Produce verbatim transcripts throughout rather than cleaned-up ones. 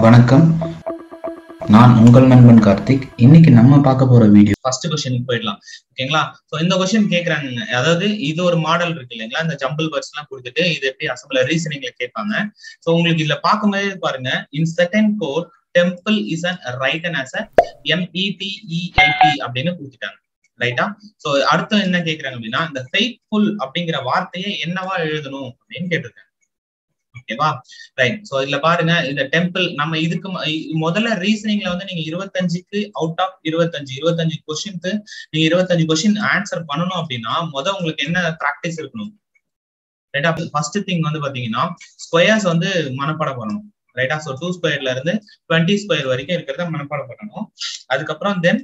வணக்கம், நான் உங்கள் நண்பன் கார்த்திக். இன்னைக்கு நம்ம பார்க்க போற வீடியோ ஃபர்ஸ்ட் क्वेश्चन போயிடலாம். ஓகேங்களா? சோ இந்த क्वेश्चन கேக்குறாங்க. அதாவது இது ஒரு மாடல் இருக்கு இல்லைங்களா? இந்த ஜம்பிள் வேர்ட்ஸ் எல்லாம் கொடுத்துட்டு இது எப்படி அசெம்பிள் ரீசனிங்ல கேட்பாங்க. சோ உங்களுக்கு இதுல பார்க்கும்போது பாருங்க, in certain code temple is an written as a M E T E L P அப்படின்னு கொடுத்துட்டாங்க. ரைட்டா? சோ அடுத்து என்ன கேக்குறாங்க அப்படின்னா, இந்த ஃபெய்த்ஃபுல் அப்படிங்கிற வார்த்தையை என்னவா எழுதணும் அப்படின்னு கேட்டிருக்காங்க. ஓகேவா? ரைட். சோ இதுல பாருங்க, இந்த டெம்பிள் நம்ம இதுக்கு முதல்ல ரீசனிங்ல வந்து நீங்க இருபத்தஞ்சுக்கு அவுட் ஆஃப் இருபத்தஞ்சு இருபத்தஞ்சு கொஸ்டினுக்கு நீங்க இருபத்தஞ்சு கொஸ்டின் ஆன்சர் பண்ணணும் அப்படின்னா முதல் உங்களுக்கு என்ன பிராக்டிஸ் இருக்கணும்? ரைட்டா? ஃபர்ஸ்ட் திங் வந்து பாத்தீங்கன்னா ஸ்கொயர்ஸ் வந்து மனப்பாடம் பண்ணணும். ரைட்டா? சோ டூ ஸ்கொயர்ல இருந்து டுவெண்ட்டி ஸ்கொயர் வரைக்கும் இருக்கிறத மனப்பாடம் பண்ணணும். அதுக்கப்புறம் தென்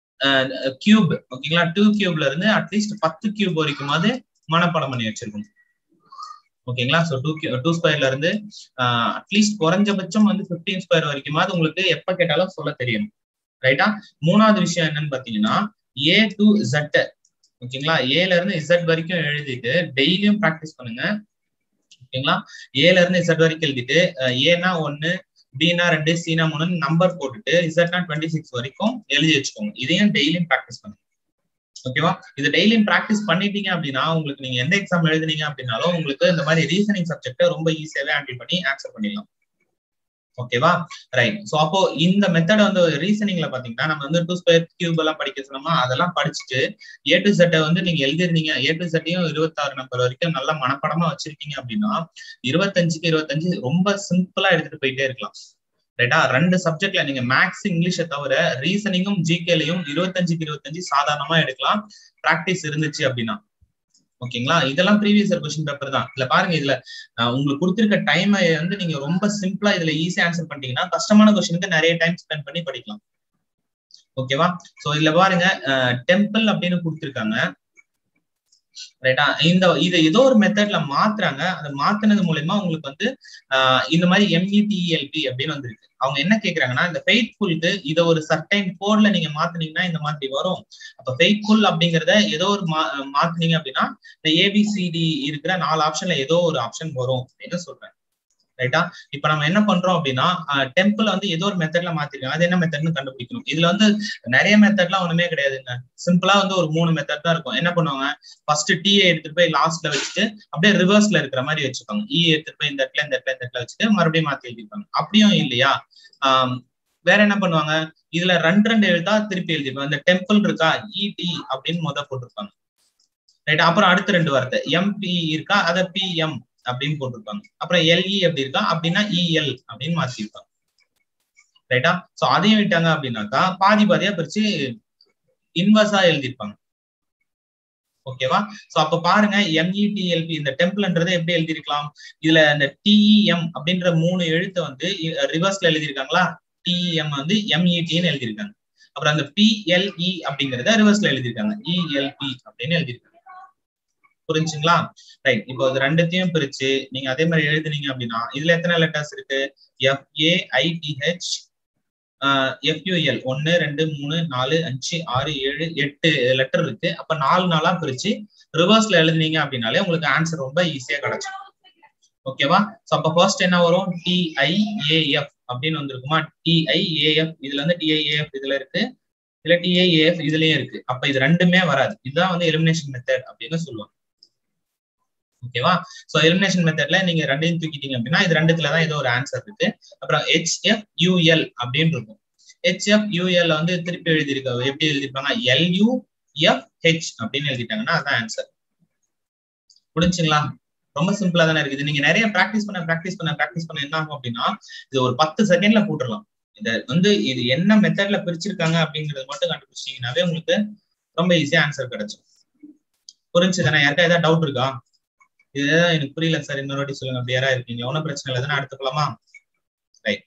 கியூப், ஓகேங்களா? டூ கியூப்ல இருந்து அட்லீஸ்ட் பத்து கியூப் வரைக்குமாவது மனப்பாடம் பண்ணி வச்சிருக்கணும். ஓகேங்களா? சோ டூ டூ ஸ்கொயர்ல இருந்து அட்லீஸ்ட் குறைஞ்சபட்சம் வந்து பிப்டீன் ஸ்கொயர் வரைக்குமாவது உங்களுக்கு எப்ப கேட்டாலும் சொல்ல தெரியணும். ரைட்டா? மூணாவது விஷயம் என்னன்னு பாத்தீங்கன்னா ஏ டு Z, ஓகேங்களா? ஏல இருந்து இசட் வரைக்கும் எழுதிட்டு டெய்லியும் பிராக்டிஸ் பண்ணுங்க. ஓகேங்களா? ஏல இருந்து இசட் வரைக்கும் எழுதிட்டு ஏனா ஒன்னு, பினா ரெண்டு, சினா மூணு நம்பர் போட்டுட்டு இசட்னா டுவெண்ட்டி சிக்ஸ் வரைக்கும் எழுதி வச்சுக்கோங்க. இதையும் டெய்லியும் பிராக்டிஸ் பண்ணுங்க. ஓகேவா? இது டெய்லியும் பிராக்டிஸ் பண்ணிட்டீங்க அப்படின்னா உங்களுக்கு நீங்க எந்த எக்ஸாம் எழுதுனீங்க அப்படின்னாலும் உங்களுக்கு இந்த மாதிரி ரீசனிங் சப்ஜெக்ட ரொம்ப ஈஸியாவே ஹேண்டில் பண்ணி ஆன்சர் பண்ணிடலாம். ஓகேவா? ரைட். சோ அப்போ இந்த மெத்தட் வந்து ரீசனிங்ல பாத்தீங்கன்னா நம்ம வந்து டூ ஸ்கொயர் கியூப் எல்லாம் படிக்க சொன்னோமா, அதெல்லாம் படிச்சுட்டு ஏ டு செட்டை வந்து நீங்க எழுதிருந்தீங்க. ஏ டு செட்டையும் இருபத்தாறு நம்பர் வரைக்கும் நல்ல மனப்படமா வச்சிருக்கீங்க அப்படின்னா இருபத்தஞ்சுக்கு இருபத்தஞ்சு ரொம்ப சிம்பிளா எடுத்துட்டு போயிட்டே இருக்கலாம். ரைட்டா? ரெண்டு சப்ஜெக்ட்ல நீங்க மேக்ஸ் இங்கிலீஷை தவிர ரீசனிங்கும் ஜிகேலையும் இருபத்தஞ்சுக்கு இருபத்தஞ்சு சாதாரணமா எடுக்கலாம், பிராக்டிஸ் இருந்துச்சு அப்படின்னா. ஓகேங்களா? இதெல்லாம் ப்ரீவியஸ் இயர் क्वेश्चन பேப்பர் தான். இதுல பாருங்க, இதுல உங்களுக்கு கொடுத்திருக்க டைமை வந்து நீங்க ரொம்ப சிம்பிளா இதுல ஈஸியா ஆன்சர் பண்ணிட்டீங்கன்னா கஷ்டமான क्वेश्चनக்கு நிறைய டைம் ஸ்பெண்ட் பண்ணி படிக்கலாம். ஓகேவா? சோ இதுல பாருங்க, டெம்பிள் அப்படின்னு கொடுத்திருக்காங்க. ரைட்டா? இந்த இது ஏதோ ஒரு மெத்தட்ல மாத்துறாங்க. அதை மாத்தினது மூலமா உங்களுக்கு வந்து ஆஹ் இந்த மாதிரி M E T E L P அப்படின்னு வந்துருக்கு. அவங்க என்ன கேக்குறாங்கன்னா, இந்த ஃபெய்த்ஃபுல்க்கு இதை ஒரு சர்டைன் கோட்ல நீங்க மாத்தினீங்கன்னா இந்த மாதிரி வரும். அப்ப ஃபெய்த்ஃபுல் அப்படிங்கறத ஏதோ ஒரு மா மாத்தினீங்க அப்படின்னா இந்த ஏபிசிடி இருக்கிற நாலு ஆப்ஷன்ல ஏதோ ஒரு ஆப்ஷன் வரும் அப்படின்னு சொல்றேன். ரைட்டா? இப்ப நம்ம என்ன பண்றோம் அப்படின்னா டெம்பிள் வந்து ஏதோ ஒரு மெத்தட்ல மாத்திருக்காங்க. அது என்ன மெத்தட்னு கண்டுபிடிக்கணும். இதுல வந்து நிறைய மெத்தட்லாம் ஒண்ணுமே கிடையாதுங்க. சிம்பிளா வந்து ஒரு மூணு மெத்தட் தான் இருக்கும். என்ன பண்ணுவாங்க, ஃபர்ஸ்ட் டி எடுத்துட்டு போய் லாஸ்ட்ல வச்சுட்டு அப்படியே ரிவர்ஸ்ல இருக்கிற மாதிரி வச்சுப்பாங்க. இ எடுத்துட்டு போய் இந்த இடத்துல இந்த இடத்துல இந்த இடத்துல வச்சுட்டு மறுபடியும் மாத்தி எழுதிருப்பாங்க. அப்படியும் இல்லையா, ஆஹ் வேற என்ன பண்ணுவாங்க, இதுல ரெண்டு ரெண்டு எழுதா திருப்பி எழுதிருப்பாங்க. இந்த டெம்பிள் இருக்கா, இடி அப்படின்னு முத போட்டிருப்பாங்க. ரைட்டா? அப்புறம் அடுத்த ரெண்டு வார்த்தை எம்பி இருக்கா, அதை பிஎம் அப்படின்னு போட்டிருப்பாங்க. அப்புறம் எல்இ அப்படி இருக்கா அப்படின்னா இஎல் அப்படின்னு மாத்திருப்பாங்க. ரைட்டா? சோ அதையும் விட்டாங்க அப்படின்னாக்கா பாதி பாதியா பிரிச்சு இன்வர்ஸா எழுதிருப்பாங்க. ஓகேவா? சோ அப்ப பாருங்க, M E T L P இந்த டெம்பிள்ன்றதை எப்படி எழுதிருக்கலாம், இதுல இந்த T E M அப்படின்ற மூணு எழுத்தை வந்து ரிவர்ஸ்ல எழுதிருக்காங்களா, T E M வந்து M E T ன்னு எழுதிருக்காங்க. அப்புறம் அந்த P L E அப்படிங்கறத ரிவர்ஸ்ல எழுதிருக்காங்க, E L P அப்படின்னு எழுதிருக்காங்க. புரிஞ்சுங்களா? ரைட். இப்போ இது ரெண்டுத்தையும் பிரிச்சு நீங்க அதே மாதிரி எழுதுனீங்க அப்படின்னா இதுல எத்தனை லெட்டர்ஸ் இருக்கு, F A I T H F U L ஒன்னு ரெண்டு மூணு நாலு அஞ்சு ஆறு ஏழு எட்டு லெட்டர் இருக்கு. அப்ப நாலு நாளா பிரிச்சு ரிவர்ஸ்ல எழுதுனீங்க அப்படின்னாலே உங்களுக்கு ஆன்சர் ரொம்ப ஈஸியா கிடைச்சிடும். ஓகேவா? சோ அப்ப ஃபர்ஸ்ட் என்ன வரும், T I A F அப்படின்னு வந்திருக்குமா, T I A F இதுல வந்து T I A F இதுல இருக்கு, இதுல T I A F இதுலயும் இருக்கு. அப்ப இது ரெண்டுமே வராது. இதுதான் வந்து எலிமினேஷன் மெத்தட் அப்படின்னு சொல்லுவாங்க. ஓகேவா? சோ எலிமினேஷன் மெத்தட்ல நீங்க ரெண்டையும் தூக்கிட்டீங்க அப்படின்னா இது ரெண்டுத்துல தான் ஏதோ ஒரு ஆன்சர் இருக்கு. அப்புறம் H F U L அப்படின்னு இருக்கும். H F U L வந்து திருப்பி எழுதிருக்காங்க. எப்படி எழுதிருப்பாங்க, L U F H அப்படின்னு எழுதிட்டாங்கன்னா அதான் ஆன்சர். புரிஞ்சுங்களா? ரொம்ப சிம்பிளா தானே இருக்குது. நீங்க நிறைய பிராக்டிஸ் பண்ண பிராக்டிஸ் பண்ண பிராக்டிஸ் பண்ண என்ன ஆகும் அப்படின்னா இது ஒரு பத்து செகண்ட்ல போட்டுடலாம். இத வந்து இது என்ன மெத்தட்ல பிரிச்சிருக்காங்க அப்படிங்கறது மட்டும் கண்டுபிடிச்சிட்டீங்கன்னாவே உங்களுக்கு ரொம்ப ஈஸியா ஆன்சர் கிடைச்சிடும். புரிஞ்சுதானே? யாருக்கா ஏதாவது டவுட் இருக்கா? இதுதான் எனக்கு புரியல சார், இன்னொரு வாட்டி சொல்லுங்க. அப்படி யாரா இருக்கீங்க, ஒன்னும் பிரச்சனை இல்லை தானே, எடுத்துக்கலாமா? ரைட்.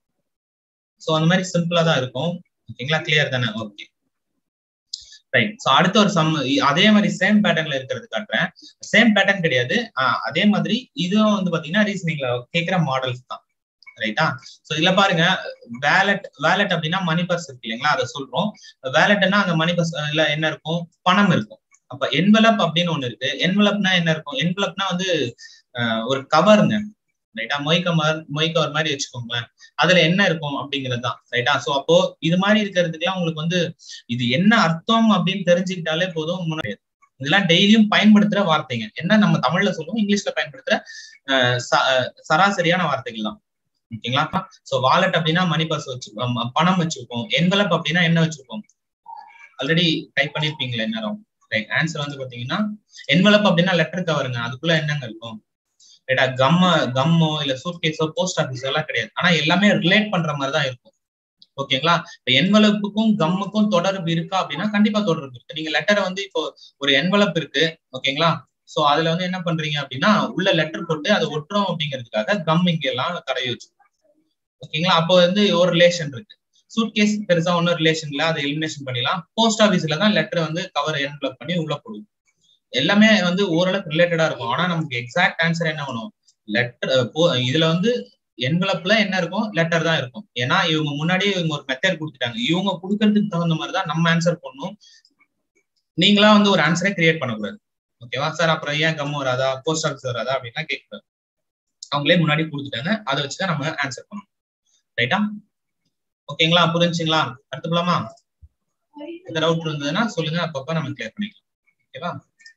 சோ அந்த மாதிரி சிம்பிளா தான் இருக்கும். ஓகேங்களா? கிளியர் தானே? Okay right. சோ அடுத்த ஒரு சம் அதே மாதிரி சேம் பேட்டர்ன்ல இருக்கிறது காட்டுறேன். சேம் பேட்டர்ன் கிடையாது, ஆஹ் அதே மாதிரி இதுவும் வந்து பாத்தீங்கன்னா ரீசனிங்ல கேட்கிற மாடல்ஸ் தான். ரைட்டா? சோ இதுல பாருங்க, வேலட் வேலட் அப்படின்னா மணி பர்ஸ் இருக்கு இல்லைங்களா, அதை சொல்றோம். வேலட்னா அந்த மணி பர்ஸ்ல என்ன இருக்கும், பணம் இருக்கும். அப்ப என்வலப் அப்படின்னு ஒண்ணு இருக்கு. என்வலப்னா என்ன இருக்கும், என்வலப்னா வந்து ஒரு கவருங்க. ரைட்டா? மொய்கமர் மொய்கவர் மாதிரி வச்சுக்கோங்களேன். அதுல என்ன இருக்கும் அப்படிங்கிறது தான். ரைட்டா? சோ அப்போ இது மாதிரி இருக்கிறதுக்குலாம் உங்களுக்கு வந்து இது என்ன அர்த்தம் அப்படின்னு தெரிஞ்சுக்கிட்டாலே போதும். முன்னாடி இதெல்லாம் டெய்லியும் பயன்படுத்துற வார்த்தைங்க. என்ன நம்ம தமிழ்ல சொல்லுவோம், இங்கிலீஷ்ல பயன்படுத்துற சராசரியான வார்த்தைகள் தான். ஓகேங்களா? சோ வாலெட் அப்படின்னா மணி பர்ஸ் வச்சு பணம் வச்சிருப்போம். என்வலப் அப்படின்னா என்ன வச்சிருப்போம், ஆல்ரெடி டைப் பண்ணிருப்பீங்களா நேரம். ரைட், ஆன்சர் வந்து பாத்தீங்கன்னா என்வலப் அப்படின்னா லெட்டர் கவருங்க. அதுக்குள்ள என்னங்க இருக்கும், ரைட்டா? கம்ம கம்மோ இல்ல சூட்கேஸோ போஸ்ட் ஆபீஸ் எல்லாம் கிடையாது. ஆனா எல்லாமே ரிலேட் பண்ற மாதிரி தான் இருக்கும். ஓகேங்களா? இப்ப என்வலப்புக்கும் கம்முக்கும் தொடர்பு இருக்கா அப்படின்னா கண்டிப்பா தொடர்பு இருக்கு. நீங்க லெட்டரை வந்து இப்போ ஒரு என்வலப் இருக்கு, ஓகேங்களா? சோ அதுல வந்து என்ன பண்றீங்க அப்படின்னா உள்ள லெட்டர் போட்டு அதை ஒட்டுறோம் அப்படிங்கிறதுக்காக கம் இங்க எல்லாம் தடவி வச்சு, ஓகேங்களா? அப்போ வந்து ஒரு ரிலேஷன் இருக்கு. சூட்கேஸ் பெருசா ஒன்னும் ரிலேஷன் இல்ல, அதை எலிமினேஷன் பண்ணிடலாம். போஸ்ட் ஆபீஸ்ல தான் லெட்டர் வந்து கவர் என்வலப் பண்ணி உள்ள போடுவோம். எல்லாமே வந்து ஓரளவுக்கு ரிலேட்டடா இருக்கும். ஆனா நமக்கு எக்ஸாக்ட் ஆன்சர் என்ன பண்ணும், லெட்டர் இதுல வந்து என்வலப்ல என்ன இருக்கும், லெட்டர் தான் இருக்கும். ஏன்னா இவங்க முன்னாடியே இவங்க ஒரு மெத்தட் கொடுத்துட்டாங்க. இவங்க கொடுக்கறதுக்கு தகுந்த மாதிரி தான் நம்ம ஆன்சர் பண்ணணும். நீங்களா வந்து ஒரு ஆன்சரை கிரியேட் பண்ணக்கூடாது. ஓகேவா சார்? அப்புறம் ஏன் கம் வராதா, போஸ்ட் ஆஃபீஸ் வராதா அப்படின்னா கேட்கக்கூடாது. அவங்களே முன்னாடி கொடுத்துட்டாங்க, அதை வச்சுதான் நம்ம ஆன்சர் பண்ணணும். ரைட்டா? ஓகேங்களா? புரிஞ்சுங்களா? அடுத்து போலாமா? இந்த டவுட் இருந்ததுன்னா சொல்லுங்க, அப்பப்ப நம்ம கிளியர் பண்ணிக்கலாம். ஓகேவா?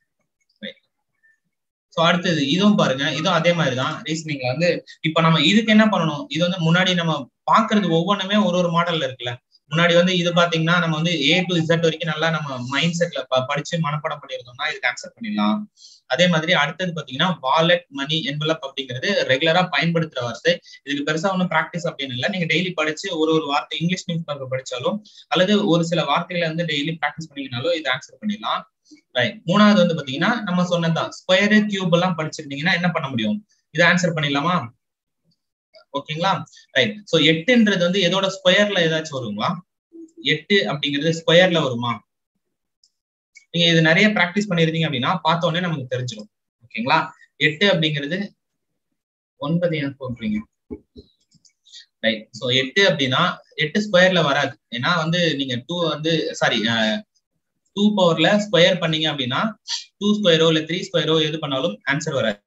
சோ அடுத்தது இதுவும் பாருங்க, இதுவும் அதே மாதிரிதான் ரீசனிங்ல வந்து இப்ப நம்ம இதுக்கு என்ன பண்ணணும், இது வந்து முன்னாடி நம்ம பாக்குறது ஒவ்வொன்றுமே ஒரு ஒரு மாடல்ல இருக்குல்ல. முன்னாடி வந்து இது பாத்தீங்கன்னா நம்ம வந்து ஏ டு இசட் வரைக்கும் நல்லா நம்ம மைண்ட் செட்ல படிச்சு மனப்பாடம் பண்ணிருந்தோம்னா இதுக்கு ஆன்சர் பண்ணிடலாம். அதே மாதிரி அடுத்தது பாத்தீங்கன்னா வாலெட், மணி, என்வலப் அப்படிங்கிறது ரெகுலரா பயன்படுத்துற வார்த்தை. இதுக்கு பெருசா ஒன்றும் பிராக்டிஸ் அப்படின்னு இல்லை. நீங்க டெய்லி படிச்சு ஒரு ஒரு வார்த்தை இங்கிலீஷ் நியூஸ் பேப்பர் படிச்சாலும் அல்லது ஒரு சில வார்த்தைகளை வந்து டெய்லி பிராக்டிஸ் பண்ணீங்கனாலும் இது ஆன்சர் பண்ணிடலாம். ரைட். மூணாவது வந்து பாத்தீங்கன்னா நம்ம சொன்னதுதான் ஸ்கொயர், கியூப் எல்லாம் படிச்சிருந்தீங்கன்னா என்ன பண்ண முடியும், இதை ஆன்சர் பண்ணிடலாமா? ஓகேங்களா? ரைட். சோ எட்டுன்றது வந்து எதோட ஸ்கொயர்ல ஏதாச்சும் வருங்களா? எட்டு அப்படிங்கிறது ஸ்கொயர்ல வருமா? நீங்க இது நிறைய பிராக்டிஸ் பண்ணிருந்தீங்க அப்படின்னா பார்த்த உடனே நமக்கு தெரிஞ்சிடும். ஓகேங்களா? எட்டு அப்படிங்கிறது ஒன்பது ஏன் சொல்றீங்க? ரைட். சோ எட்டு அப்படின்னா எட்டு ஸ்கொயர்ல வராது. ஏன்னா வந்து நீங்க டூ வந்து சாரி டூ பவர்ல ஸ்கொயர் பண்ணீங்க அப்படின்னா டூ ஸ்கொயரோ இல்ல த்ரீ ஸ்கொயரோ எது பண்ணாலும் ஆன்சர் வராது.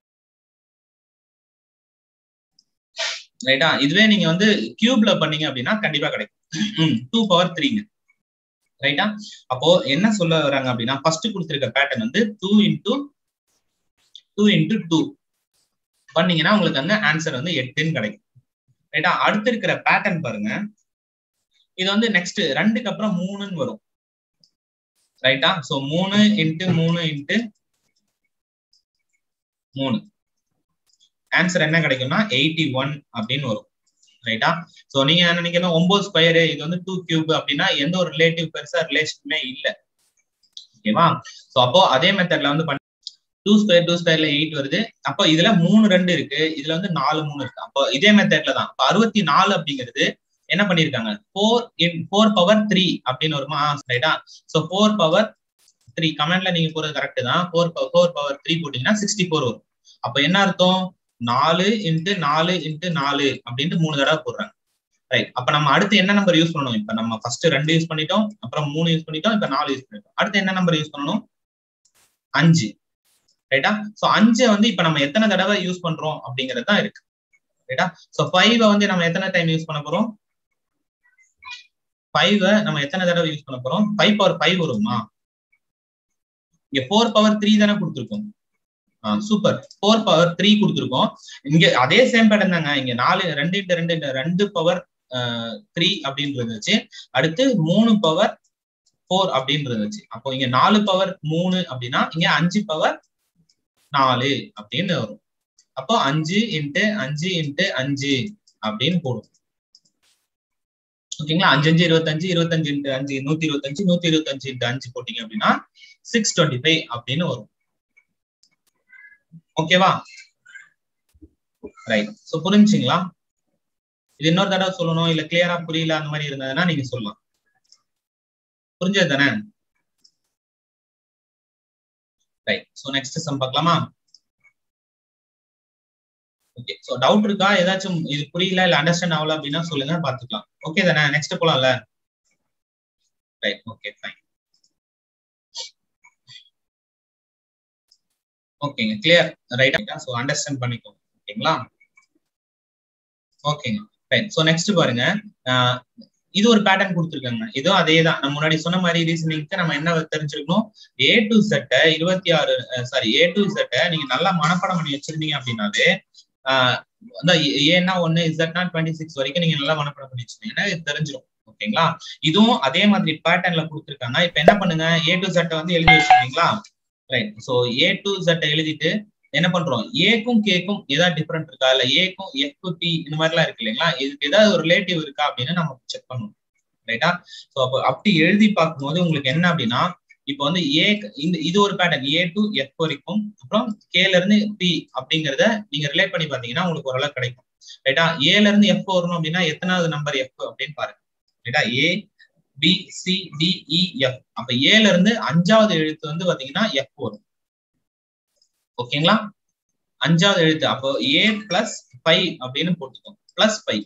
ரைட்டா? இதுவே நீங்க வந்து கியூப்ல பண்ணீங்க அப்படின்னா கண்டிப்பா கிடைக்கும். டூ பவர் த்ரீங்க. ரைட்டா? அப்போ என்ன சொல்ல வராங்க அப்படின்னா ஃபர்ஸ்ட் கொடுத்திருக்க பேட்டர்ன் வந்து two into two into two பண்ணீங்கன்னா உங்களுக்கு அங்க ஆன்சர் வந்து எட்டுன்னு கிடைக்கும். ரைட்டா? அடுத்து இருக்கிற பேட்டர்ன் பாருங்க, இது வந்து நெக்ஸ்ட் ரெண்டுக்கு அப்புறம் மூணுன்னு வரும். ரைட்டா? சோ மூணு இன்ட்டு மூணு இன்ட்டு மூணு ஆன்சர் என்ன கிடைக்கும்னா எயிட்டி ஒன் அப்படின்னு வரும். ரைட்டா? சோ நீங்க என்ன நினைக்கணும், ஒன்பது ஸ்கொயரு இது வந்து டூ கியூப் அப்படின்னா எந்த ஒரு ரிலேட்டிவ் பெருசா ரிலேஷனுமே இல்ல. ஓகேவா? சோ அப்போ அதே மெத்தட்ல வந்து டூ ஸ்கொயர் டூ ஸ்கொயர்ல எயிட் வருது. அப்போ இதுல மூணு ரெண்டு இருக்கு, இதுல வந்து நாலு மூணு இருக்கு. அப்போ இதே மெத்தட்ல தான் அறுபத்தி நாலு அப்படிங்கிறது என்ன பண்ணிருக்காங்க, four in four power three அப்படின்னு வருமா? ரைட்டா? சோ ஃபோர் பவர் த்ரீ கமெண்ட்ல நீங்க போறது கரெக்ட் தான். ஃபோர் ஃபோர் பவர் த்ரீ போட்டீங்கன்னா சிக்ஸ்டி ஃபோர் வரும். அப்ப என்ன அர்த்தம், நாலு இன்ட்டு நாலு இன்ட்டு நாலு அப்படின்ட்டு மூணு தடவை போடுறாங்க. ரைட். அப்ப நம்ம அடுத்து என்ன நம்பர் யூஸ் பண்ணணும், இப்ப நம்ம ஃபர்ஸ்ட் ரெண்டு யூஸ் பண்ணிட்டோம், அப்புறம் மூணு யூஸ் பண்ணிட்டோம், இப்ப நாலு யூஸ் பண்ணிட்டோம். அடுத்து என்ன நம்பர் யூஸ் பண்ணணும், அஞ்சு. ரைட்டா? சோ அஞ்சை வந்து இப்ப நம்ம எத்தனை தடவை யூஸ் பண்றோம் அப்படிங்கிறது தான் இருக்கு. ரைட்டா? சோ ஃபைவ் வந்து நம்ம எத்தனை டைம் யூஸ் பண்ண போறோம், ஃபைவ் நம்ம எத்தனை தடவை யூஸ் பண்ண போறோம், ஃபைவ் பவர் ஃபைவ் வருமா? இங்க ஃபோர் பவர் த்ரீ தானே கொடுத்துருக்கோம். சூப்பர், ஃபோர் பவர் த்ரீ கொடுத்துருக்கோம். இங்க அதே சேம் பேட்டர்ன் தாங்க. இங்க நாலு ரெண்டு இன்ட்டு ரெண்டு ரெண்டு பவர் த்ரீ அப்படின்னு இருந்துச்சு. அடுத்து மூணு பவர் ஃபோர் அப்படின்னு இருந்துச்சு. அப்போ இங்க நாலு பவர் மூணு அப்படின்னா இங்க அஞ்சு பவர் நாலு அப்படின்னு வரும். அப்போ அஞ்சு இன்ட்டு அஞ்சு இன்ட்டு அஞ்சு அப்படின்னு போடும். ஓகேங்களா? அஞ்சு அஞ்சு இருபத்தஞ்சு, இருபத்தஞ்சு இன்ட்டு அஞ்சு நூத்தி இருபத்தஞ்சு, நூத்தி இருபத்தஞ்சு இன்ட்டு அஞ்சு போட்டீங்க அப்படின்னா சிக்ஸ் டுவெண்ட்டி ஃபைவ் அப்படின்னு வரும். ஓகேவா? ரைட். சோ புரிஞ்சுங்களா? இது இன்னொரு தடவை சொல்லணும் இல்ல கிளியரா புரியல அந்த மாதிரி இருந்ததுன்னா நீங்க சொல்லலாம். புரிஞ்சது தானே? ரைட். சோ நெக்ஸ்ட் சம் பார்க்கலாமா? ஓகே. சோ டவுட் இருக்கா, ஏதாச்சும் இது புரியல இல்ல அண்டர்ஸ்டாண்ட் ஆகல அப்படின்னா சொல்லுங்க, பாத்துக்கலாம். ஓகே தானே? நெக்ஸ்ட் போலாம்ல? ரைட். Okay fine. ஓகேங்க, கிளியர். ரைட்டா? சோ அண்டர்ஸ்டாண்ட் பண்ணிக்கோங்க. ஓகேங்களா? ஓகேங்க ரைட். ஸோ நெக்ஸ்ட் பாருங்க, இது ஒரு பேட்டர்ன் கொடுத்துருக்காங்க. இதுவும் அதே தான். நம்ம முன்னாடி சொன்ன மாதிரி ரீசனிங்க்கு நம்ம என்ன தெரிஞ்சிருக்கணும், ஏ டு செட்டை இருபத்தி ஆறு சாரி ஏ டு செட்டை நீங்க நல்லா மனப்பாடம் பண்ணி வச்சிருந்தீங்க அப்படின்னாலே ஆஹ் ஏன்னா ஒன்னு இசட்னா டுவெண்ட்டி சிக்ஸ் வரைக்கும் நீங்க நல்லா மனப்பாடம் பண்ணி வச்சிருந்தீங்கன்னா இது தெரிஞ்சிடும். ஓகேங்களா, இதுவும் அதே மாதிரி பேட்டர்ன்ல கொடுத்துருக்காங்க. இப்ப என்ன பண்ணுங்க, ஏ டு செட்டை வந்து எழுதி வச்சிருக்கீங்களா, ரைட். ஸோ ஏ டு செட்டை எழுதிட்டு என்ன பண்றோம், ஏக்கும் கேக்கும் ஏதாவது டிஃபரெண்ட் இருக்கா, இல்ல ஏக்கும் எஃப் பி இந்த மாதிரி எல்லாம் இருக்கு இல்லைங்களா, இதுக்கு ஏதாவது ஒரு ரிலேட்டிவ் இருக்கா அப்படின்னு நம்ம செக் பண்ணணும், ரைட்டா. ஸோ அப்போ அப்படி எழுதி பார்க்கும்போது உங்களுக்கு என்ன அப்படின்னா, இப்போ வந்து ஏ இந்த இது ஒரு பேட்டர்ன் ஏ டு எஃப் வரைக்கும், அப்புறம் கேல இருந்து பி அப்படிங்கிறத நீங்க ரிலேட் பண்ணி பாத்தீங்கன்னா உங்களுக்கு ஓரளவு கிடைக்கும், ரைட்டா. ஏல இருந்து எஃப் வரணும் அப்படின்னா எத்தனாவது நம்பர் எஃப் அப்படின்னு பாருங்க, ரைட்டா. A B C D E F, அப்ப ஏல இருந்து அஞ்சாவது எழுத்து வந்து பாத்தீங்கன்னா எஃப் வரும். ஓகேங்களா, அஞ்சாவது எழுத்து. அப்போ ஏ பிளஸ் ஃபைவ் அப்படின்னு போட்டுக்கோங்க, பிளஸ் ஃபைவ்,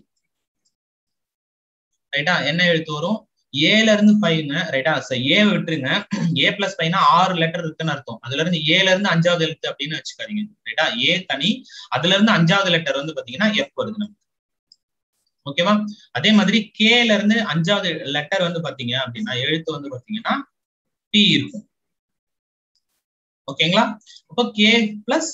ரைட்டா. என்ன எழுத்து வரும், ஏல இருந்து ஃபைவ்ங்க, ரைட்டா. ஏ விட்டுருங்க, ஏ பிளஸ் ஃபைவ்னா ஆறு லெட்டர் இருக்குன்னு அர்த்தம். அதுல இருந்து ஏல இருந்து அஞ்சாவது எழுத்து அப்படின்னு வச்சுக்காதீங்க, ரைட்டா. ஏ தனி, அதுல இருந்து அஞ்சாவது லெட்டர் வந்து பாத்தீங்கன்னா எஃப் வருது நமக்கு. ஓகேவா, அதே மாதிரி கேல இருந்து அஞ்சாவது லெட்டர் வந்து பாத்தீங்க அப்படின்னா எழுத்து வந்து பாத்தீங்கன்னா பி இருக்கும். ஓகேங்களா, அப்போ K plus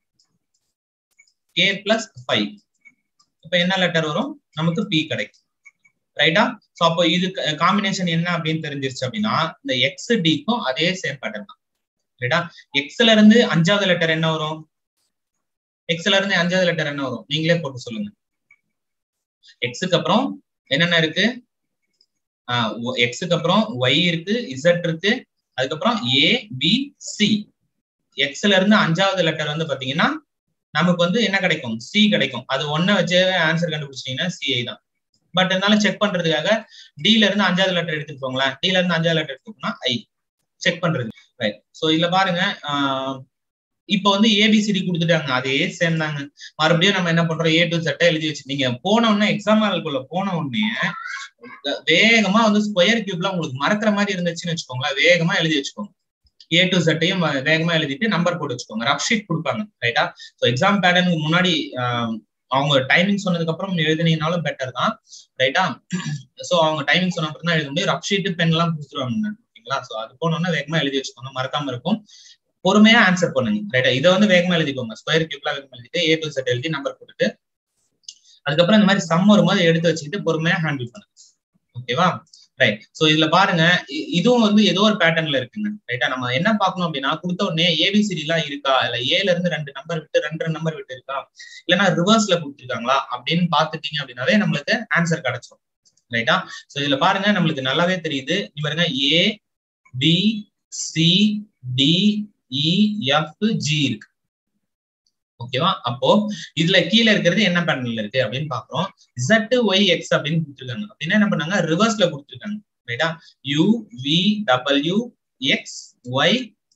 K plus five, இப்ப என்ன லெட்டர் வரும், நமக்கு பி கிடைக்கும், ரைட்டா. சோ அப்போ இது காம்பினேஷன் என்ன அப்படின்னு தெரிஞ்சிருச்சு அப்படின்னா இந்த எக்ஸ் டிக்கும் அதே சேம் பேட்டர்ன் தான், ரைட்டா. எக்ஸ்ல இருந்து அஞ்சாவது லெட்டர் என்ன வரும், எக்ஸ்ல இருந்து அஞ்சாவது லெட்டர் என்ன வரும் நீங்களே போட்டு சொல்லுங்க. எக்ஸுக்கு அப்புறம் என்னென்ன இருக்கு, ஆஹ் எக்ஸுக்கு அப்புறம் ஒய் இருக்கு, இசட் இருக்கு, அதுக்கப்புறம் ஏ பி சி. எக்ஸ்ல இருந்து அஞ்சாவது லெட்டர் வந்து பாத்தீங்கன்னா நமக்கு வந்து என்ன கிடைக்கும், சி கிடைக்கும். அது ஒன்ன வச்சு ஆன்சர் கண்டுபிடிச்சிட்டீங்கன்னா சிஐ தான். பட் இருந்தாலும் செக் பண்றதுக்காக டில இருந்து அஞ்சாவது லெட்டர் எடுத்துக்கோங்களேன், டில இருந்து அஞ்சாவது லெட்டர் எடுத்துக்கோனா ஐ செக் பண்றது, ரைட். ஸோ இதுல பாருங்க, ஆஹ் இப்போ வந்து ஏபிசிடி கொடுத்துட்டாங்க, அதே சேம் தாங்க. மறுபடியும் நம்ம என்ன பண்றோம், ஏ டு செட்டை எழுதி வச்சு நீங்க போன உடனே எக்ஸாம் ஹாலுக்குள்ள போன உடனே வேகமா வந்து ஸ்கொயர் கியூப்ல உங்களுக்கு மறக்கிற மாதிரி இருந்துச்சுன்னு வச்சுக்கோங்களேன், வேகமா எழுதி வச்சுக்கோங்க. ஏ டு செட்டையும் வேகமா எழுதிட்டு நம்பர் போட்டு வச்சுக்கோங்க. ரஃப் ஷீட் கொடுப்பாங்க, ரைட்டா. ஸோ எக்ஸாம் பேட்டர்னுக்கு முன்னாடி அவங்க டைமிங் சொன்னதுக்கு அப்புறம் எழுதினீங்கனாலும் பெட்டர் தான், ரைட்டா. ஸோ அவங்க டைமிங் சொன்ன அப்புறம் தான் எழுத முடியும். ரஃப் ஷீட் பென் எல்லாம் கொடுத்துருவாங்க, ஓகேங்களா. ஸோ அது போனோம்னா வேகமா எழுதி வச்சுக்கோங்க, மறக்காம இருக்கும். பொறுமையா ஆன்சர் பண்ணுங்க, ரைட்டா. இதை வந்து வேகமா எழுதிக்கோங்க, ஸ்கொயர் கியூப்லாம் வேகமா எழுதிட்டு ஏ டு செட் எழுதி நம்பர் போட்டுட்டு அதுக்கப்புறம் இந்த மாதிரி சம் வரும்போது எடுத்து வச்சுக்கிட்டு பொறுமையா ஹேண்டில் பண்ணுங்க, ஓகேவா, ரைட். சோ இதுல பாருங்க, இதுவும் வந்து ஏதோ ஒரு பேட்டர்ன்ல இருக்குங்க, ரைட்டா. நம்ம என்ன பார்க்கணும் அப்படின்னா கொடுத்த உடனே ஏபிசிடி எல்லாம் இருக்கா, இல்ல ஏல இருந்து ரெண்டு நம்பர் விட்டு ரெண்டு நம்பர் விட்டு இருக்கா, இல்லைன்னா ரிவர்ஸ்ல கொடுத்துருக்காங்களா அப்படின்னு பாத்துட்டீங்க அப்படின்னாவே நம்மளுக்கு ஆன்சர் கிடைச்சிடும், ரைட்டா. சோ இதுல பாருங்க நம்மளுக்கு நல்லாவே தெரியுது, பாருங்க A B C D E F G இருக்கு, ஓகேவா. அப்போ இதுல கீழே இருக்கிறது என்ன பேட்டர்ன்ல இருக்கு அப்படின்னு பாக்குறோம். Z Y X அப்படின்னு கொடுத்துருக்காங்க அப்படின்னா என்ன பண்ணாங்க, ரிவர்ஸ்ல கொடுத்துருக்காங்க, ரைட்டா. U V W X Y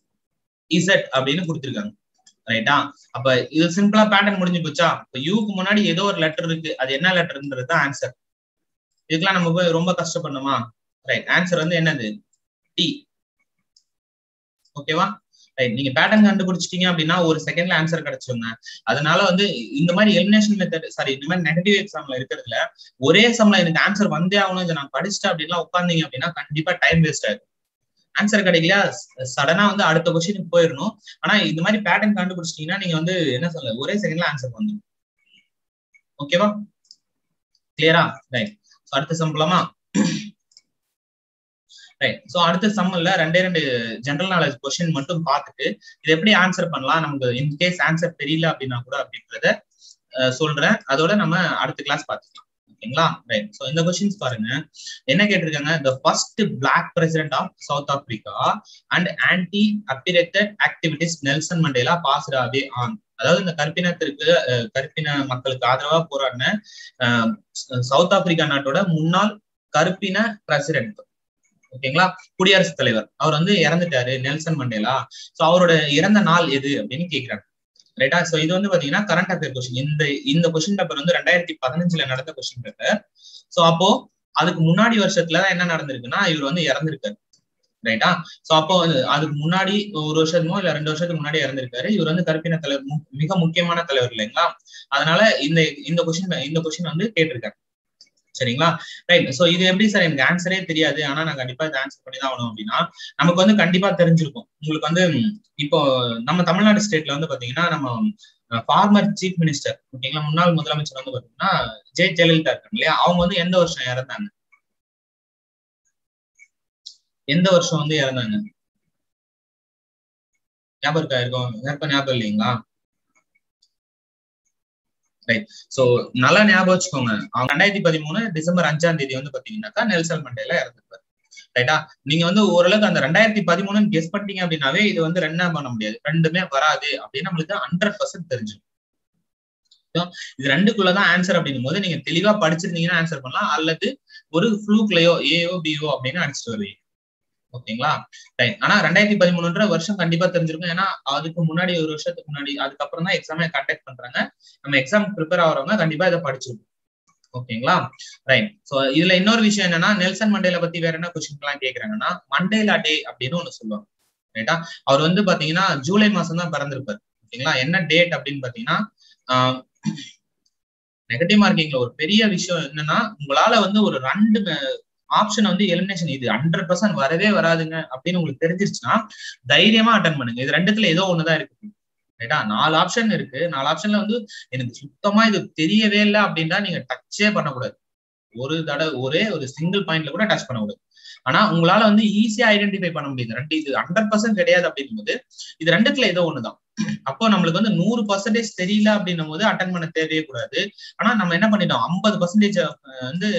Z அப்படின்னு கொடுத்துருக்காங்க, ரைட்டா. அப்ப இது சிம்பிளா பேட்டர்ன் முடிஞ்சு போச்சா. இப்ப யூக்கு முன்னாடி ஏதோ ஒரு லெட்டர் இருக்கு, அது என்ன லெட்டர்ன்றது தான் ஆன்சர். இதுக்கெல்லாம் நம்ம போய் ரொம்ப கஷ்டப்படணுமா, ரைட். ஆன்சர் வந்து என்னது, டி, ஓகேவா. நீங்க பேட்டர்ன் கண்டுபிடிச்சிட்டீங்க அப்படின்னா ஒரு செகண்ட்ல ஆன்சர் கிடைச்சிருங்க. அதனால வந்து இந்த மாதிரி எலிமினேஷன் மெத்தட், சாரி இந்த மாதிரி நெகட்டிவ் எக்ஸாம்ல இருக்கிறதுல ஒரே சம்ல எனக்கு ஆன்சர் வந்தே ஆகணும், இதை நான் படிச்சுட்டேன் அப்படின்லாம் உட்காந்தீங்க அப்படின்னா கண்டிப்பா டைம் வேஸ்ட் ஆயிடும். ஆன்சர் கிடைக்கல சடனா வந்து அடுத்த கொஸ்டினுக்கு போயிடணும். ஆனா இந்த மாதிரி பேட்டர்ன் கண்டுபிடிச்சிட்டீங்கன்னா நீங்க வந்து என்ன சொல்ல ஒரே செகண்ட்ல ஆன்சர் வந்துடும், ஓகேவா, கிளியரா, ரைட். அடுத்த சம் போலாமா, ரைட். சோ அடுத்த சம்மல்ல ரெண்டே ரெண்டு ஜெனரல் நாலேஜ் கொஸ்டின் மட்டும் பார்த்துட்டு இது எப்படி ஆன்சர் பண்ணலாம், நமக்கு இன்கேஸ் ஆன்சர் தெரியல அப்படின்னா கூட அப்படின்றத சொல்றேன். அதோட நம்ம அடுத்த கிளாஸ் பார்த்துக்கலாம், ஓகேங்களா, ரைட். சோ இந்த கொஸ்டின்ஸ் பாருங்க, என்ன கேட்டிருக்காங்க, the first black president of South Africa and anti apartheid activist Nelson Mandela passed away on, அதாவது இந்த கற்பினத்திற்கு கற்பின மக்களுக்கு ஆதரவா போராடின சவுத் ஆப்பிரிக்கா நாட்டோட முன்னாள் கற்பின பிரசிடென்ட், ஓகேங்களா, குடியரசுத் தலைவர், அவர் வந்து இறந்துட்டாரு, நெல்சன் மண்டேலா. சோ அவரோட இறந்த நாள் எது அப்படின்னு கேக்குறாங்க, ரைட்டா. சோ இது வந்து பாத்தீங்கன்னா கரண்ட் அஃபேர் கொஸ்டின். இந்த இந்த கொஸ்டின் பேப்பர் வந்து ரெண்டாயிரத்தி பதினஞ்சுல நடந்த கொஸ்டின் பேப்பர். சோ அப்போ அதுக்கு முன்னாடி வருஷத்துலதான் என்ன நடந்திருக்குன்னா இவர் வந்து இறந்திருக்காரு, ரைட்டா? சோ அப்போ அதுக்கு முன்னாடி ஒரு வருஷமோ இல்ல ரெண்டு வருஷத்துக்கு முன்னாடி இறந்திருக்காரு. இவர் வந்து கருப்பின தலைவர், மிக முக்கியமான தலைவர் இல்லைங்களா? அதனால இந்த இந்த கொஸ்டின் இந்த கொஸ்டின் வந்து கேட்டிருக்காரு. சரிங்களா? ரைட். சோ இது எப்படி சார் எனக்கு ஆன்சரே தெரியாது, ஆனா நான் கண்டிப்பா இதை ஆன்சர் பண்ணி தான் ஆகணும் அப்படின்னா, நமக்கு வந்து கண்டிப்பா தெரிஞ்சிருக்கும். உங்களுக்கு வந்து இப்போ நம்ம தமிழ்நாடு ஸ்டேட்ல வந்து பாத்தீங்கன்னா, நம்ம ஃபார்மர் சீஃப் மினிஸ்டர், ஓகேங்களா, முன்னாள் முதலமைச்சர் வந்து பாத்தீங்கன்னா ஜெ ஜெயலலிதா இருக்காங்க இல்லையா? அவங்க வந்து எந்த வருஷம் இறந்தாங்க? எந்த வருஷம் வந்து இறந்தாங்க? ஞாபகம் இருக்கா? இருக்கும் யாருக்கும் ஞாபகம் இல்லைங்களா? ரைட். சோ நல்லா ஞாபகம் வச்சுக்கோங்க. அவங்க ரெண்டாயிரத்தி பதிமூணு டிசம்பர் அஞ்சாம் தேதி வந்து பாத்தீங்கன்னாக்கா நெல்சன் மண்டேலா இறந்துருப்பாரு. ரைட்டா? நீங்க வந்து ஓரளவுக்கு அந்த ரெண்டாயிரத்தி பதிமூணு கெஸ் பண்ணிட்டீங்க அப்படின்னாவே இது வந்து ரெண்டா பண்ண முடியாது, ரெண்டுமே வராது அப்படின்னு நம்மளுக்கு ஹண்ட்ரட் பர்சன்ட் தெரிஞ்சிடும். இது ரெண்டுக்குள்ளதான் ஆன்சர் அப்படிங்கும் போது நீங்க தெளிவா படிச்சிருந்தீங்கன்னா ஆன்சர் பண்ணலாம், அல்லது ஒரு ஃப்ளூக்லயோ ஏயோ பிஓ அப்படின்னு அடிச்சுட்டு வருவீங்க. ஓகேங்களா? ஆனா ரெண்டாயிரத்தி பதிமூணுன்ற வருஷம் கண்டிப்பா தெரிஞ்சிருக்கும். ஏன்னா அதுக்கு முன்னாடி ஒரு வருஷத்துக்கு முன்னாடி, அதுக்கப்புறம் தான் எக்ஸாமே கண்டக்ட் பண்றாங்க. நம்ம எக்ஸாம் ப்ரிப்பேர் ஆகிறவங்க கண்டிப்பா இதை படிச்சிருக்கோம். ஓகேங்களா? ரைட். சோ இதுல இன்னொரு விஷயம் என்னன்னா, நெல்சன் மண்டேலா பத்தி வேற என்ன கொஸ்டின் எல்லாம் கேக்குறாங்கன்னா, மண்டேலா டே அப்படின்னு ஒண்ணு சொல்லுவாங்க. ரைட்டா? அவர் வந்து பாத்தீங்கன்னா ஜூலை மாசம் தான் பிறந்திருப்பாரு. ஓகேங்களா? என்ன டேட் அப்படின்னு பாத்தீங்கன்னா, ஆஹ் நெகட்டிவ் மார்க்கிங்ல ஒரு பெரிய விஷயம் என்னன்னா, உங்களால வந்து ஒரு ரெண்டு ஆப்ஷன் வந்து எலிமினேஷன் இது ஹண்ட்ரட் பர்சன்ட் வரவே வராதுங்க அப்படின்னு உங்களுக்கு தெரிஞ்சிருச்சுன்னா தைரியமா அட்டன் பண்ணுங்க. இது ரெண்டுத்துல ஏதோ ஒண்ணுதான் இருக்கு. ரைட்டா? நாலு ஆப்ஷன் இருக்கு. நாலு ஆப்ஷன்ல வந்து எனக்கு சுத்தமா இது தெரியவே இல்லை அப்படின்னா நீங்க டச்சே பண்ணக்கூடாது. ஒரு தடவை ஒரே ஒரு சிங்கிள் பாயிண்ட்ல கூட டச் பண்ணக்கூடாது. ஆனா உங்களால வந்து ஈஸியா ஐடென்டிஃபை பண்ண முடியுது. ரெண்டு இது ஹண்ட்ரட் பர்சன்ட் கிடையாது அப்படின்னும் போது இது ரெண்டுத்துல ஏதோ ஒண்ணுதான். அப்போ நம்மளுக்கு வந்து நூறு பர்சன்டேஜ் தெரியல அப்படின்னும் போது அட்டன் பண்ண தேவையே கூடாது. ஆனா நம்ம என்ன பண்ணிட்டோம், ஐம்பது பர்சன்டேஜ் வந்து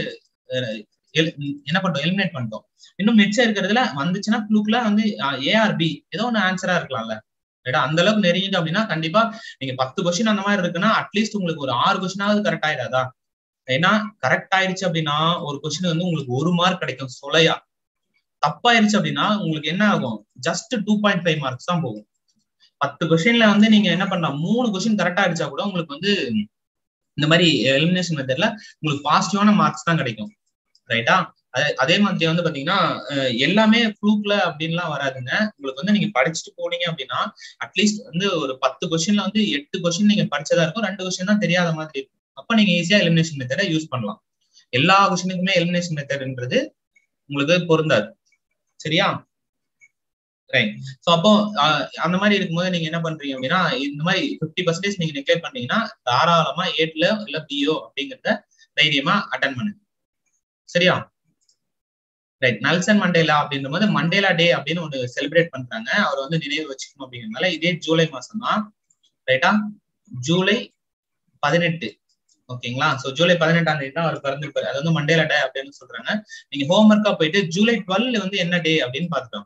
என்ன பண்ணிட்டோம், எலிமினேட் பண்ணிட்டோம். இன்னும் மிச்சம் இருக்கிறதுல வந்துச்சுன்னா ஃப்ளூக்ல வந்து ஏஆர்பி ஏதோ ஒன்று ஆன்சரா இருக்கலாம்ல. ரைட்டா? அந்த அளவுக்கு நெருங்கிட்டு அப்படின்னா கண்டிப்பா நீங்க பத்து கொஸ்டின் அந்த மாதிரி இருக்குன்னா அட்லீஸ்ட் உங்களுக்கு ஒரு ஆறு கொஸ்டினாவது கரெக்ட் ஆயிடாதா? ஏன்னா கரெக்ட் ஆயிடுச்சு அப்படின்னா ஒரு கொஸ்டின் வந்து உங்களுக்கு ஒரு மார்க் கிடைக்கும் சொலையா. தப்பாயிருச்சு அப்படின்னா உங்களுக்கு என்ன ஆகும், just two point five marks தான் போகும். பத்து கொஸ்டின்ல வந்து நீங்க என்ன பண்ணலாம், மூணு கொஸ்டின் கரெக்டா அடிச்சா கூட உங்களுக்கு வந்து இந்த மாதிரி எலிமினேஷன் மெத்தட்ல உங்களுக்கு பாசிட்டிவான மார்க்ஸ் தான் கிடைக்கும். ரைட்டா? அதே மாதிரி வந்து பாத்தீங்கன்னா எல்லாமே ஃப்ளூக்ல அப்படின்லாம் வராதுங்க. உங்களுக்கு வந்து நீங்க படிச்சுட்டு போனீங்க அப்படின்னா அட்லீஸ்ட் வந்து ஒரு பத்து கொஸ்டின்ல வந்து எட்டு கொஸ்டின் நீங்க படிச்சதா இருக்கும், ரெண்டு கொஸ்டின் தான் தெரியாத மாதிரி இருக்கும். அப்ப நீங்க ஈஸியா எலிமினேஷன் மெத்தடை யூஸ் பண்ணலாம். எல்லா கொஸ்டினுக்குமே எலிமினேஷன் மெத்தட்ன்றது உங்களுக்கு பொருந்தாது. சரியா? ரைட். சோ அப்போ அந்த மாதிரி இருக்கும்போது நீங்க என்ன பண்றீங்க அப்படின்னா, இந்த மாதிரி பிப்டி பர்சன்டேஜ் நீங்க நெக்லேட் பண்ணீங்கன்னா தாராளமா ஏட்ல இல்ல பிஓ அப்படிங்கிறத தைரியமா அட்டன் பண்ணுங்க. சரியா? ரைட். நெல்சன் மண்டேலா அப்படின்ற போது மண்டேலா டே அப்படின்னு ஒண்ணு செலிப்ரேட் பண்றாங்க. அவர் வந்து நினைவு வச்சுக்கணும் அப்படிங்கிறதுனால இதே ஜூலை மாசம் தான். ரைட்டா? ஜூலை பதினெட்டு. ஓகேங்களா? சோ ஜூலை பதினெட்டாம் தேதி தான் அவர் பிறந்திருப்பாரு. அது வந்து மண்டேலா டே அப்படின்னு சொல்றாங்க. நீங்க ஹோம் ஒர்க்கா போயிட்டு ஜூலை டுவெல் வந்து என்ன டே அப்படின்னு பாத்துட்டோம்.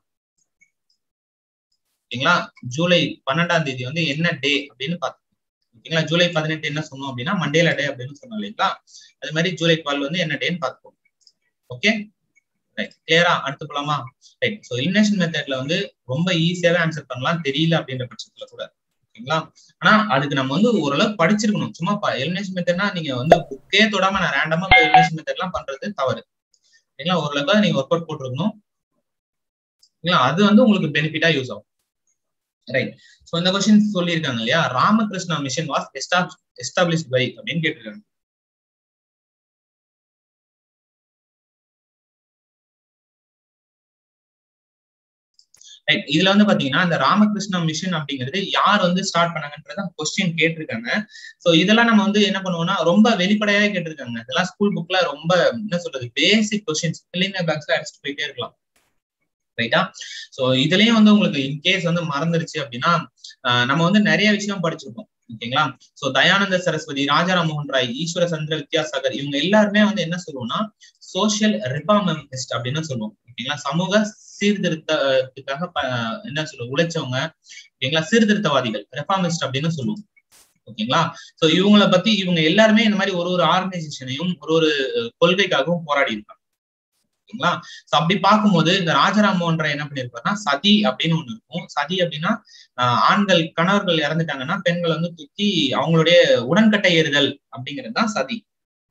ஓகேங்களா? ஜூலை பன்னெண்டாம் தேதி வந்து என்ன டே அப்படின்னு பாத்துட்டோம். ஓகேங்களா? ஜூலை பதினெட்டு என்ன சொன்னோம் அப்படின்னா மண்டேலா டே அப்படின்னு சொன்னோம் இல்லைங்களா? அது மாதிரி ஜூலை டுவெல் வந்து என்ன டேன்னு பாத்துப்போம். ஓகே? ரைட். கிளியரா? அடுத்து போலாமா? ரைட். சோ எலிமினேஷன் மெத்தட்ல வந்து ரொம்ப ஈஸியாவே ஆன்சர் பண்ணலாம், தெரியல அப்படின்ற பட்சத்துல கூட. ஓகேங்களா? ஆனா அதுக்கு நம்ம வந்து ஓரளவு படிச்சிருக்கணும். சும்மா எலிமினேஷன் மெத்தட்னா நீங்க வந்து புக்கே தொடாம நான் ரேண்டமா எலிமினேஷன் மெத்தட் எல்லாம் பண்றது தவறு. ஓகேங்களா? ஓரளவுக்கு நீங்க ஒர்க் அவுட் போட்டுருக்கணும். அது வந்து உங்களுக்கு பெனிஃபிட்டா யூஸ் ஆகும். ரைட். சோ இந்த கொஸ்டின் சொல்லியிருக்காங்க இல்லையா, Ramakrishna mission was established by அப்படின்னு கேட்டிருக்காங்க. ரைட். இதுல வந்து பாத்தீங்கன்னா இந்த ராமகிருஷ்ணா மிஷன் அப்படிங்கிறது யார் வந்து ஸ்டார்ட் பண்ணாங்கன்றத கொஸ்டின் கேட்டிருக்காங்க. சோ இதெல்லாம் நம்ம வந்து என்ன பண்ணுவோம்னா ரொம்ப வெளிப்படையாவே கேட்டிருக்காங்க. இதெல்லாம் ஸ்கூல் புக்ல ரொம்ப என்ன சொல்றது பேசிக் கொஸ்டின்ஸ் இல்லைன்னா பேக்ஸ்ல அடிச்சுட்டு போயிட்டே இருக்கலாம். ரைட்டா? சோ இதுலயும் வந்து உங்களுக்கு இன்கேஸ் வந்து மறந்துருச்சு அப்படின்னா நம்ம வந்து நிறைய விஷயம் படிச்சிருக்கோம். ஓகேங்களா? சோ தயானந்த சரஸ்வதி, ராஜாராம் மோகன் ராய், ஈஸ்வர சந்திர வித்யாசாகர் இவங்க எல்லாருமே வந்து என்ன சொல்லுவோம்னா சோசியல் ரிஃபார்மிஸ்ட் அப்படின்னு சொல்லுவோம். ஓகேங்களா? சமூக சீர்திருத்தத்துக்காக என்ன சொல்லுவோம் உழைச்சவங்க. ஓகேங்களா? சீர்திருத்தவாதிகள் ரெஃபார்மிஸ்ட் அப்படின்னு சொல்லுவோம். ஓகேங்களா? சோ இவங்களை பத்தி இவங்க எல்லாருமே இந்த மாதிரி ஒரு ஒரு ஆர்கனைசேஷனையும் ஒரு ஒரு கொள்கைக்காகவும் போராடி இருக்காங்க. ஓகேங்களா? சோ அப்படி பார்க்கும்போது இந்த ராஜாராம் மோகன் ராய் என்ன பண்ணிருப்பாருன்னா சதி அப்படின்னு ஒண்ணு இருக்கும். சதி அப்படின்னா ஆஹ் ஆண்கள் கணவர்கள் இறந்துட்டாங்கன்னா பெண்களை வந்து தூக்கி அவங்களுடைய உடன்கட்டை ஏறுதல் அப்படிங்கிறது தான் சதி.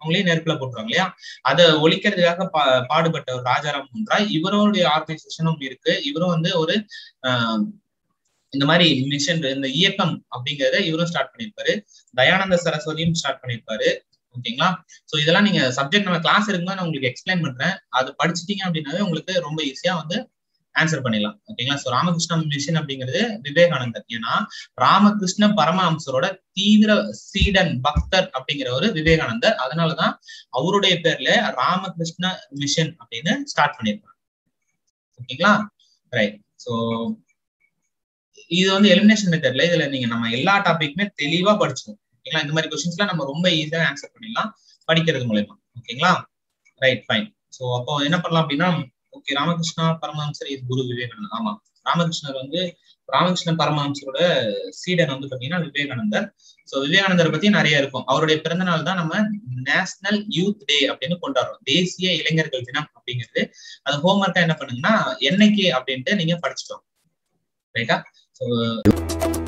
அவங்களே நெருப்புல போட்டுருவாங்க இல்லையா. அதை ஒழிக்கிறதுக்காக பா பாடுபட்ட ஒரு ராஜாராம் மோகன் ராய், இவருடைய ஆர்கனைசேஷனும் இருக்கு. இவரும் வந்து ஒரு ஆஹ் இந்த மாதிரி மிஷன், இந்த இயக்கம் அப்படிங்கிறத இவரும் ஸ்டார்ட் பண்ணியிருப்பாரு. தயானந்த சரஸ்வதியும் ஸ்டார்ட் பண்ணியிருப்பாரு. ஓகேங்களா. சோ இதெல்லாம் நீங்க சப்ஜெக்ட் நம்ம கிளாஸ் இருக்கும்போது நான் உங்களுக்கு எக்ஸ்பிளைன் பண்றேன். அது படிச்சுட்டீங்க அப்படின்னாவே உங்களுக்கு ரொம்ப ஈஸியா வந்து ஆன்சர் பண்ணிடலாம். ஓகேங்களா. சோ ராமகிருஷ்ண மிஷன் அப்படிங்கிறது விவேகானந்தர். ஏன்னா ராமகிருஷ்ண பரமஹம்சரோட தீவிர சீடன் பக்தர் அப்படிங்கிற ஒரு விவேகானந்தர். அதனாலதான் அவருடைய பேர்ல ராமகிருஷ்ண மிஷன் அப்படின்னு ஸ்டார்ட் பண்ணிருப்பாங்க. ஓகேங்களா. ரைட். சோ இது வந்து எலிமினேஷன் மெத்தட்ல இதுல நீங்க நம்ம எல்லா டாபிக்குமே தெளிவா படிச்சிடும். ஓகேங்களா. இந்த மாதிரி கொஸ்டின்ஸ் எல்லாம் நம்ம ரொம்ப ஈஸியா ஆன்சர் பண்ணிடலாம் படிக்கிறது மூலமா. ஓகேங்களா. Right, fine. சோ அப்போ என்ன பண்ணலாம் அப்படின்னா, ஓகே, ராமகிருஷ்ணா பரமஹம்சர் இஸ் குரு விவேகானந்தர். ஆமா, ராமகிருஷ்ணர் வந்து ராமகிருஷ்ண பரமஹம்சரோட சீடன் வந்து பாத்தீங்கன்னா விவேகானந்தர். சோ விவேகானந்தரை பத்தி நிறைய இருக்கும். அவருடைய பிறந்த நாள் தான் நம்ம நேஷனல் யூத் டே அப்படின்னு கொண்டாடுறோம். தேசிய இளைஞர்கள் தினம் அப்படிங்கிறது. அது ஹோம்ஒர்க்கா என்ன பண்ணுங்கன்னா என்னைக்கு அப்படின்ட்டு நீங்க படிச்சுட்டோம். ரைட்டா. சோ